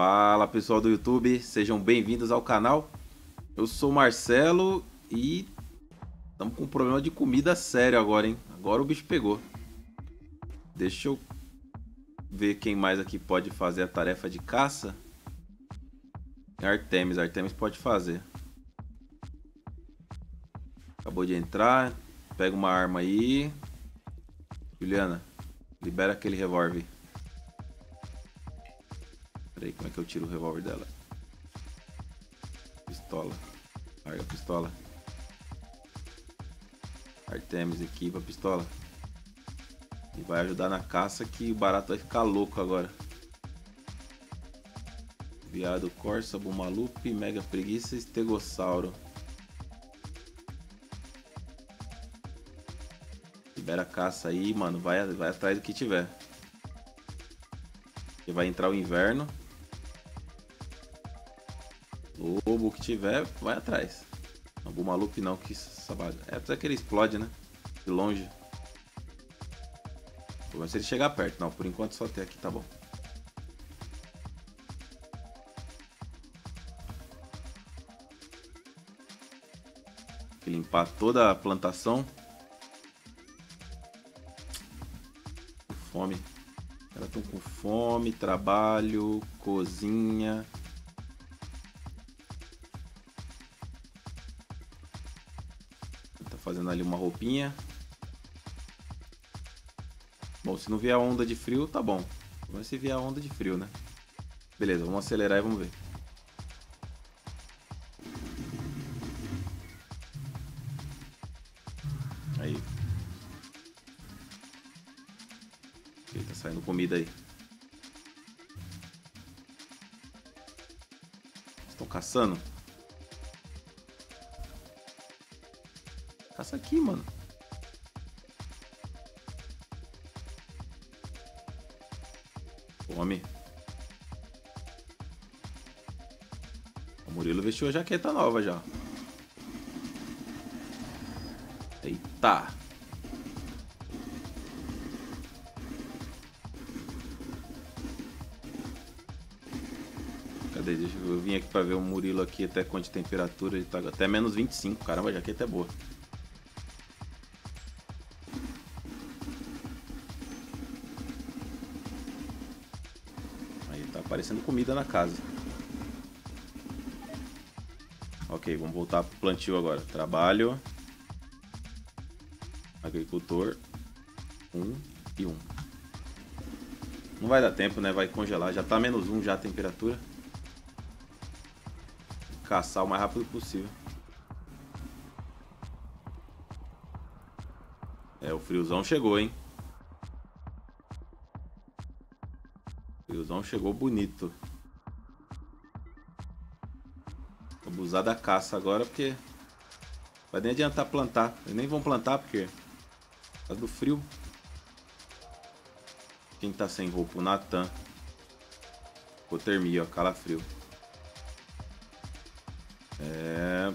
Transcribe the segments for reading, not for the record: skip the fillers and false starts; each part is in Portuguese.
Fala pessoal do YouTube, sejam bem-vindos ao canal. Eu sou o Marcelo e estamos com um problema de comida sério agora, hein? Agora o bicho pegou. Deixa eu ver quem mais aqui pode fazer a tarefa de caça. Artemis pode fazer. Acabou de entrar, pega uma arma aí. Juliana, libera aquele revólver. Peraí, como é que eu tiro o revólver dela? Pistola. Larga a pistola. Artemis, equipa a pistola. E vai ajudar na caça que o barato vai ficar louco agora. Viado, corsa, bumalupe, mega preguiça, estegossauro. Libera a caça aí, mano. Vai atrás do que tiver. Porque vai entrar o inverno. Lobo que tiver, vai atrás. Não, bumalupe não, que sabaga. É pra que ele explode, né? De longe. Vou ver se ele chegar perto. Não, por enquanto só até aqui, tá bom. Tem que limpar toda a plantação. Com fome. Os caras estão com fome, trabalho, cozinha. Tá fazendo ali uma roupinha. Bom, se não vier a onda de frio, tá bom. Vamos ver se vier a onda de frio, né? Beleza, vamos acelerar e vamos ver. Aí. Ok, tá saindo comida aí. Estão caçando? Caça aqui, mano. Fome. O Murilo vestiu a jaqueta nova já. Eita. Cadê? Deixa eu vim aqui pra ver o Murilo aqui até quanto de temperatura. Ele tá até menos 25. Caramba, a jaqueta é boa. Aí tá aparecendo comida na casa. Ok, vamos voltar pro plantio agora. Trabalho. Agricultor. 1 e 1. Não vai dar tempo, né? Vai congelar. Já tá menos 1 já a temperatura. Caçar o mais rápido possível. É, o friozão chegou, hein? O friozão chegou bonito. Vou abusar da caça agora porque vai nem adiantar plantar. Eles nem vão plantar porque por causa do frio. Quem tá sem roupa? O Natan. Hipotermia, ó, calafrio. É...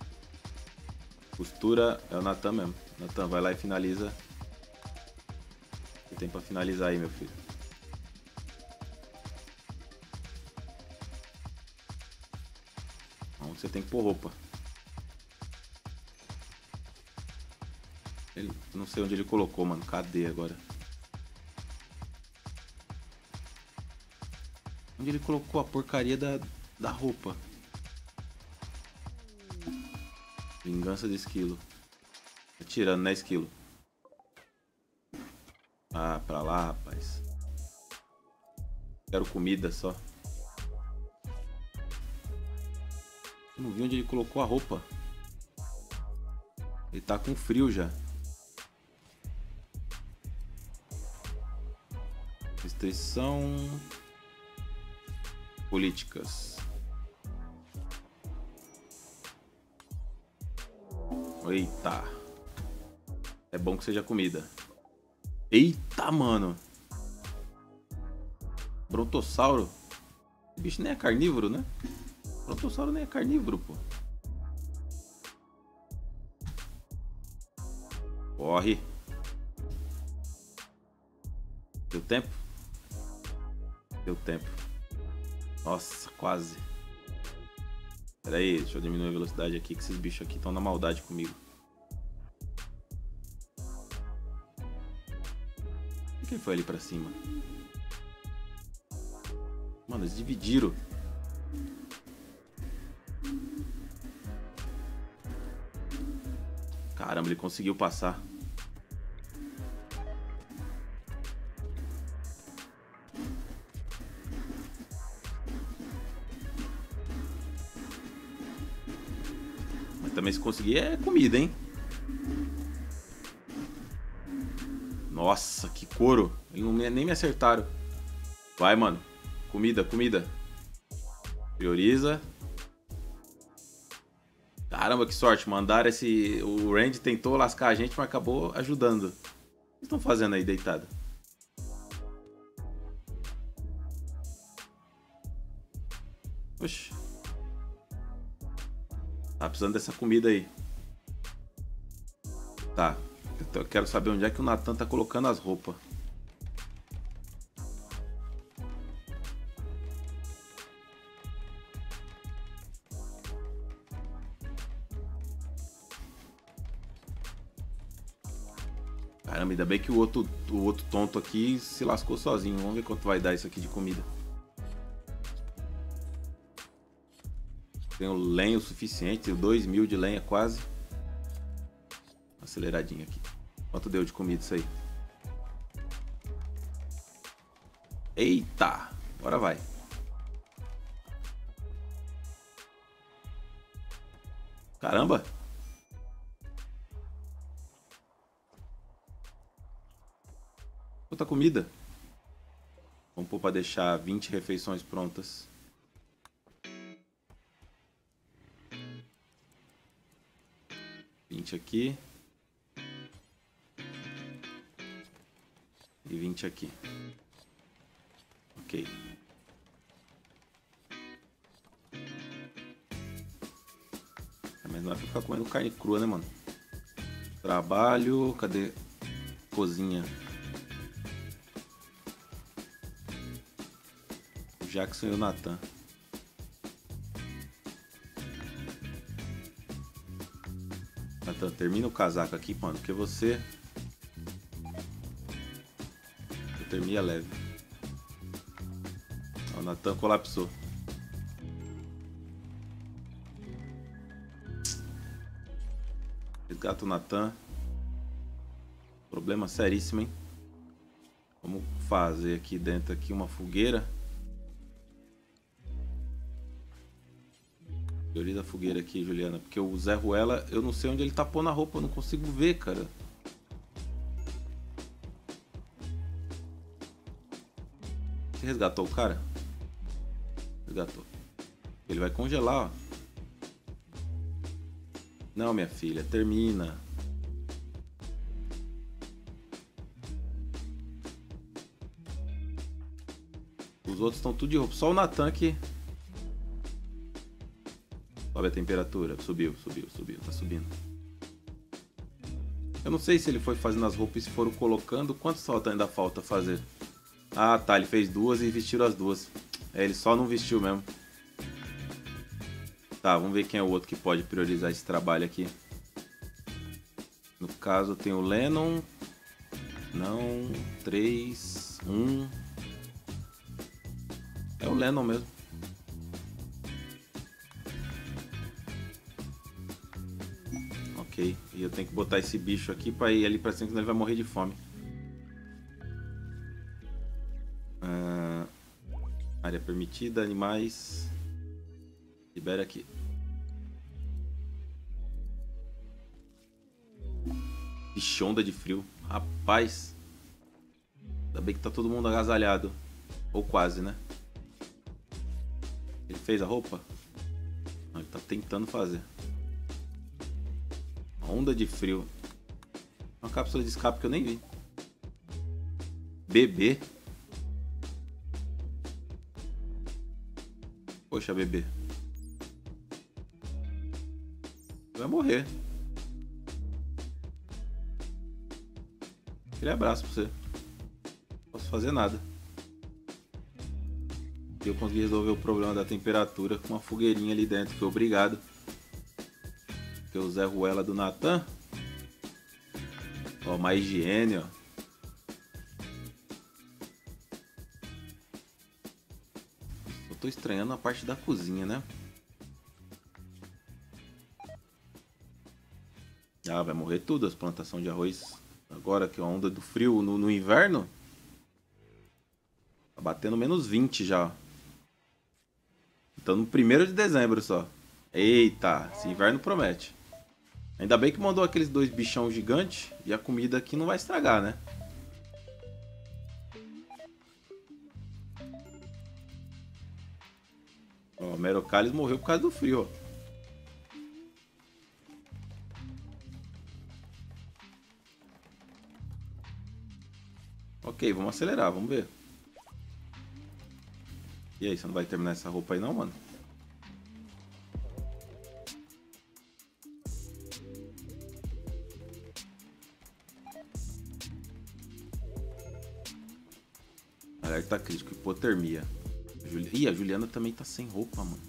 Costura é o Natan mesmo. Natan, vai lá e finaliza. O que tem pra finalizar aí, meu filho? Onde você tem que pôr roupa? Ele... Não sei onde ele colocou, mano. Cadê agora? Onde ele colocou a porcaria da roupa? Vingança de esquilo. Atirando, né, esquilo? Ah, pra lá, rapaz. Quero comida só. Eu não vi onde ele colocou a roupa. Ele tá com frio já. Restrição. Políticas. Eita. É bom que seja comida. Eita, mano. Brontossauro. O bicho nem é carnívoro, né? Brontossauro nem é carnívoro, pô. Corre. Deu tempo? Deu tempo. Nossa, quase. Pera aí, deixa eu diminuir a velocidade aqui, que esses bichos aqui estão na maldade comigo. Quem foi ali pra cima? Mano, eles dividiram. Caramba, ele conseguiu passar. Mas também se conseguir é comida, hein? Nossa, que couro. Eles nem me acertaram. Vai, mano. Comida, comida. Prioriza. Caramba, que sorte. Mandaram esse... O Randy tentou lascar a gente, mas acabou ajudando. O que vocês estão fazendo aí, deitado? Oxi. Tá precisando dessa comida aí. Tá. Eu quero saber onde é que o Nathan tá colocando as roupas. Caramba, ainda bem que o outro tonto aqui se lascou sozinho. Vamos ver quanto vai dar isso aqui de comida. Tenho lenha o suficiente, tenho 2.000 de lenha quase. Aceleradinho aqui. Quanto deu de comida isso aí? Eita! Agora vai. Caramba! Quanta comida? Vamos pôr pra deixar 20 refeições prontas. Aqui e 20 aqui. Ok. Mas não vai ficar comendo carne crua, né, mano? Trabalho, cadê? Cozinha. O Jackson e o Nathan. Nathan, termina o casaco aqui, mano, porque você... Termina leve. O Nathan colapsou. Resgata o Nathan. Problema seríssimo, hein? Vamos fazer aqui dentro aqui uma fogueira. Prioriza a fogueira aqui, Juliana, porque o Zé Ruela, eu não sei onde ele tá pondo a roupa, eu não consigo ver, cara. Você resgatou o cara? Resgatou. Ele vai congelar, ó. Não, minha filha, termina. Os outros estão tudo de roupa, só o Nathan que... Sobe a temperatura. Subiu, tá subindo. Eu não sei se ele foi fazendo as roupas e se foram colocando. Quantos falta ainda falta fazer? Ah, tá, ele fez duas e vestiu as duas. É, ele só não vestiu mesmo. Tá, vamos ver quem é o outro que pode priorizar esse trabalho aqui. No caso, tem o Lennon. Não, 3, 1. É o Lennon mesmo. Ok, e eu tenho que botar esse bicho aqui pra ir ali pra cima, senão ele vai morrer de fome. Área permitida, animais. Libera aqui. Ixi, onda de frio. Rapaz. Ainda bem que tá todo mundo agasalhado. Ou quase, né? Ele fez a roupa? Não, ele tá tentando fazer. Onda de frio. Uma cápsula de escape que eu nem vi. Bebê. Poxa, bebê. Vai morrer. Aquele abraço pra você. Não posso fazer nada. aqui eu consegui resolver o problema da temperatura com uma fogueirinha ali dentro. Foi obrigado. Porque o Zé Ruela do Natan. Ó, mais higiene, ó. Eu tô estranhando a parte da cozinha, né? Ah, vai morrer tudo as plantações de arroz. Agora que é a onda do frio no inverno. Tá batendo menos 20 já. Então no 1º de dezembro só. Eita, esse inverno promete. Ainda bem que mandou aqueles 2 bichão gigantes. E a comida aqui não vai estragar, né? Ó, o Merocallis morreu por causa do frio, ó. Ok, vamos acelerar, vamos ver. E aí, você não vai terminar essa roupa aí não, mano? Alerta crítico, hipotermia. Ih, a Juliana também tá sem roupa, mano.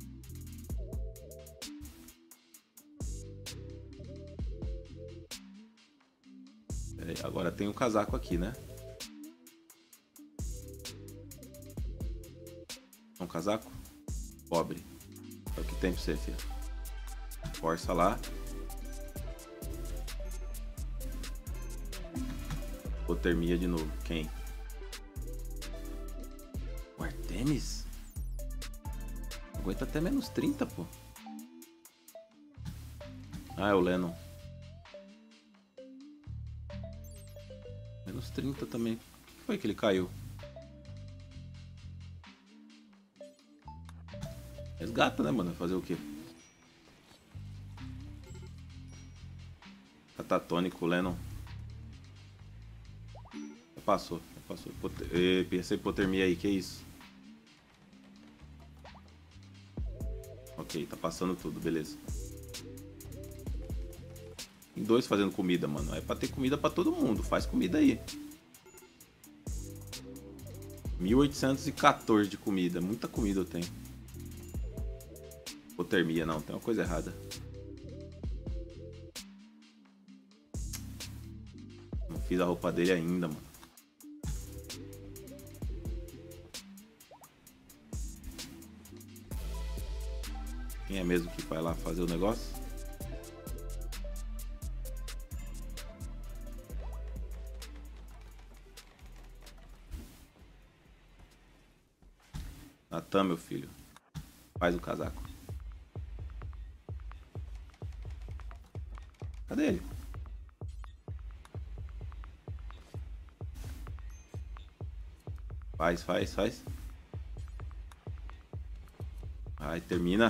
Pera aí, agora tem um casaco aqui, né? Um casaco? Pobre. É o que tem pra você, filho. Força lá. Hipotermia de novo. Quem? O Artemis? Aguenta até menos 30, pô. Ah, é o Lennon. Menos 30 também. O que foi que ele caiu? Resgata, né, mano? Fazer o quê? Catatônico, Lennon. Já passou. Essa hipotermia aí, que isso? Ok, tá passando tudo, beleza. Tem 2 fazendo comida, mano. É pra ter comida pra todo mundo. Faz comida aí. 1814 de comida. Muita comida eu tenho. Hipotermia, não. Tem uma coisa errada. Não fiz a roupa dele ainda, mano. Quem é mesmo que vai lá fazer o negócio? Natan, meu filho. Faz o casaco. Cadê ele? Faz. Vai, termina.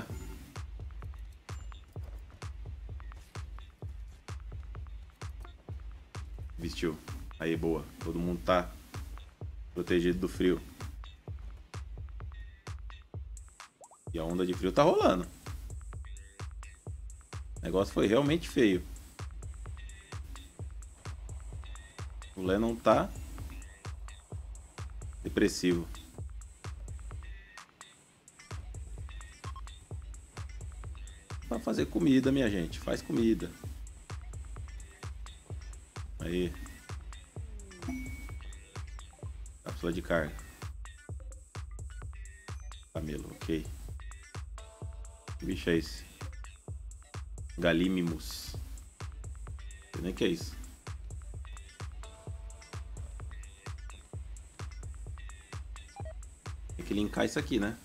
Vestiu. Aí, boa. Todo mundo tá protegido do frio. E a onda de frio tá rolando. O negócio foi realmente feio. O Lennon tá depressivo. Pra fazer comida, minha gente. Faz comida. Aí. Cápsula de carga. Camelo, ok. Que bicho é esse? Galimimus. Não sei nem o que é isso. Tem que linkar isso aqui, né?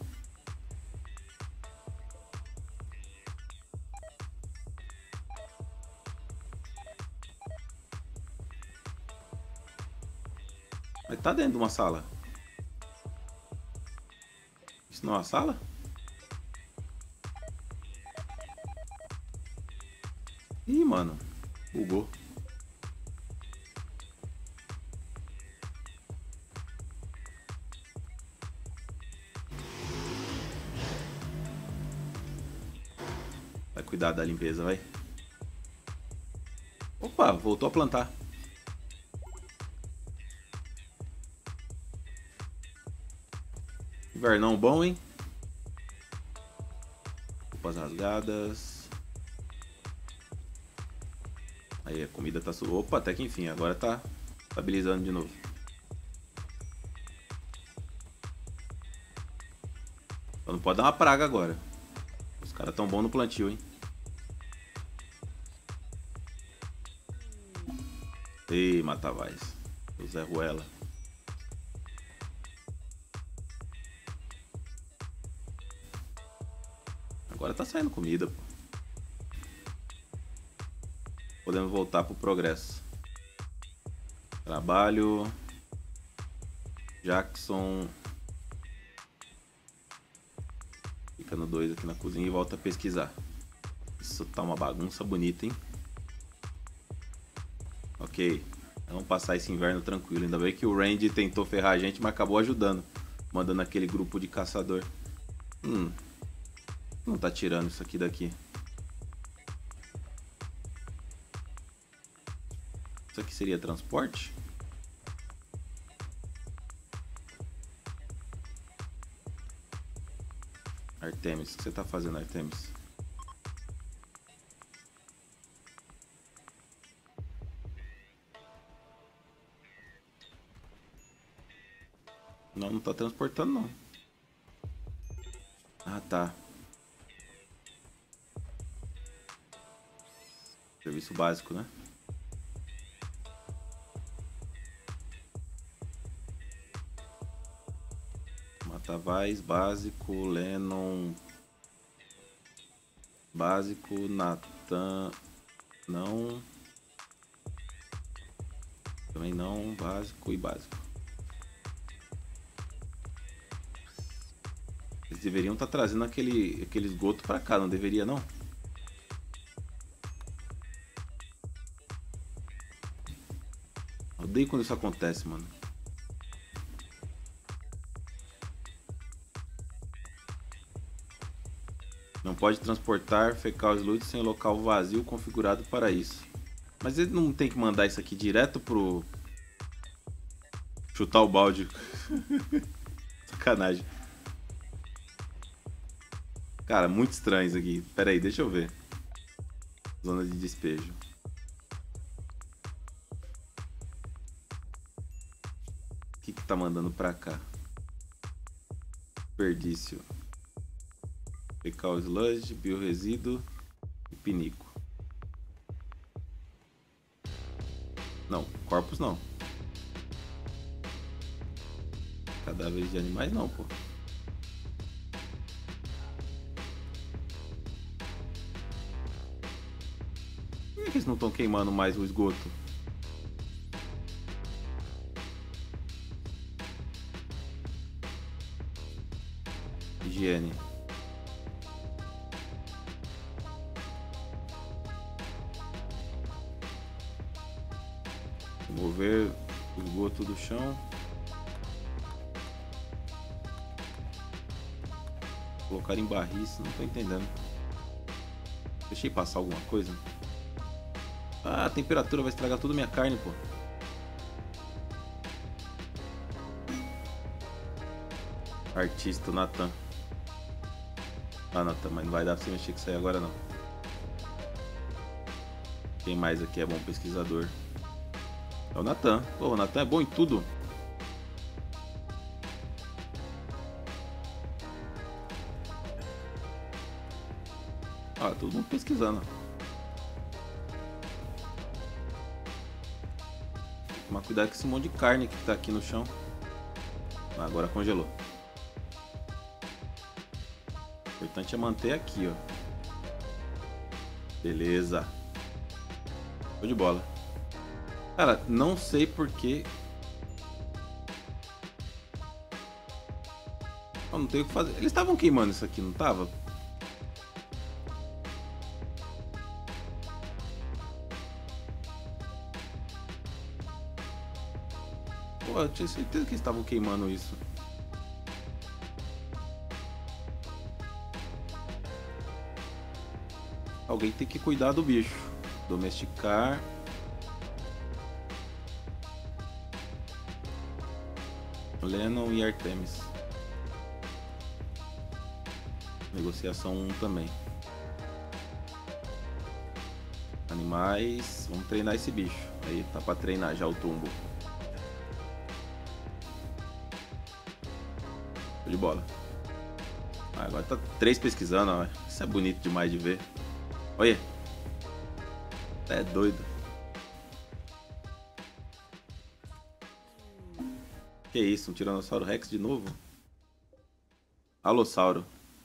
Mas tá dentro de uma sala. Isso não é uma sala? Ih, mano. Bugou. Vai cuidar da limpeza, vai. Opa, voltou a plantar. Invernão bom, hein? Roupas rasgadas. Aí a comida tá... Opa, até que enfim, agora tá estabilizando de novo. Só não pode dar uma praga agora. Os caras tão bons no plantio, hein? Ei, Matavais. O Zé Ruela. Agora tá saindo comida, pô. Podemos voltar pro progresso. Trabalho. Jackson. Fica no 2 aqui na cozinha e volta a pesquisar. Isso tá uma bagunça bonita, hein? Ok. Vamos passar esse inverno tranquilo. Ainda bem que o Randy tentou ferrar a gente, mas acabou ajudando. Mandando aquele grupo de caçador. Não tá tirando isso aqui daqui. Isso aqui seria transporte? Artemis, o que você tá fazendo, Artemis? Não tá transportando não. Ah, tá. Serviço básico, né? Matavais, básico, Lennon, básico, Nathan, não, também não, básico e básico. Eles deveriam estar trazendo aquele esgoto pra cá, não deveria não? Odeio quando isso acontece, mano. Não pode transportar fecal sludge sem local vazio configurado para isso. Mas ele não tem que mandar isso aqui direto pro... chutar o balde. Sacanagem. Cara, muito estranho isso aqui. Pera aí, deixa eu ver. Zona de despejo. O que tá mandando pra cá? Desperdício. Fecal sludge, bioresíduo e pinico. Não, corpos não. Cadáveres de animais não, pô. Por que eles não estão queimando mais o esgoto? Higiene. Remover o esgoto do chão. Colocar em barris, não tô entendendo. Deixei passar alguma coisa. Ah, a temperatura vai estragar toda a minha carne, pô. Artista, Nathan. Ah, Nathan, mas não vai dar pra você mexer com isso aí agora não. Quem mais aqui é bom pesquisador? É o Nathan. Pô, o Nathan é bom em tudo. Ah, todo mundo pesquisando. Tomar cuidado com esse monte de carne que tá aqui no chão. Ah, agora congelou. O importante é manter aqui, ó. Beleza. Show de bola. Cara, não sei porquê. Eu não tenho o que fazer. Eles estavam queimando isso aqui, não tava? Pô, eu tinha certeza que eles estavam queimando isso. Alguém tem que cuidar do bicho. Domesticar. Lennon e Artemis. Negociação 1 também. Animais. Vamos treinar esse bicho. Aí tá pra treinar já o tumbo. Show de bola. Agora tá 3 pesquisando, ó. Isso é bonito demais de ver. Olha. É doido. Que isso, um Tiranossauro Rex de novo? Alossauro.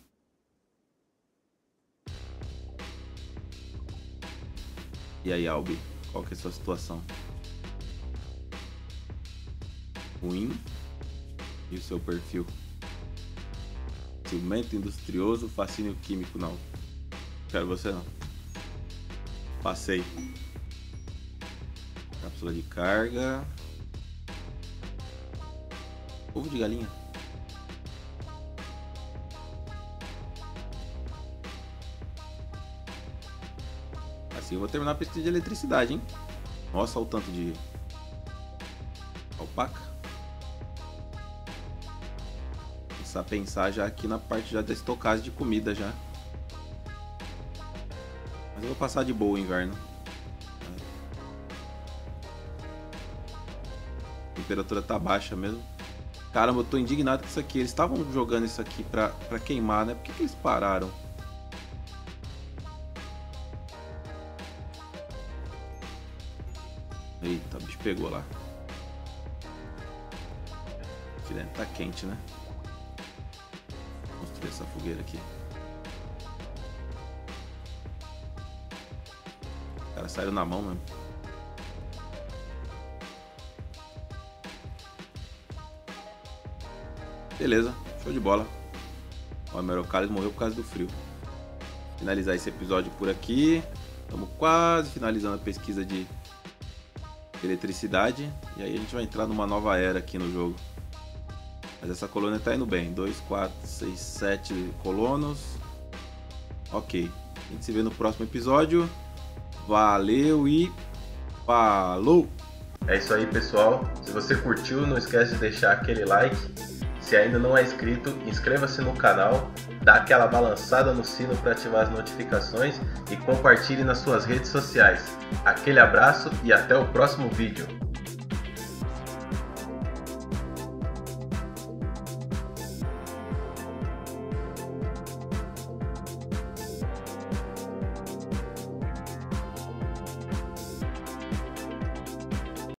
E aí, Albi? Qual que é a sua situação? Ruim? E o seu perfil? Ciumento, industrioso, fascínio químico? Não. Quero você não. Passei. Cápsula de carga. Ovo de galinha. Assim eu vou terminar a pesquisa de eletricidade, hein? Nossa, olha o tanto de alpaca. Começar a pensar já aqui na parte já da estocagem de comida já. Mas eu vou passar de boa o inverno. A temperatura tá baixa mesmo. Caramba, eu tô indignado com isso aqui. Eles estavam jogando isso aqui pra queimar, né? Por que eles pararam? Eita, o bicho pegou lá. Aqui dentro tá quente, né? Vou construir essa fogueira aqui. O cara saiu na mão mesmo. Beleza, show de bola. O Merocalis morreu por causa do frio. Finalizar esse episódio por aqui. Estamos quase finalizando a pesquisa de eletricidade. E aí a gente vai entrar numa nova era aqui no jogo. Mas essa colônia tá indo bem. 2, 4, 6, 7 colonos. Ok. A gente se vê no próximo episódio. Valeu e falou! É isso aí, pessoal. Se você curtiu, não esquece de deixar aquele like. Se ainda não é inscrito, inscreva-se no canal, dá aquela balançada no sino para ativar as notificações e compartilhe nas suas redes sociais. Aquele abraço e até o próximo vídeo.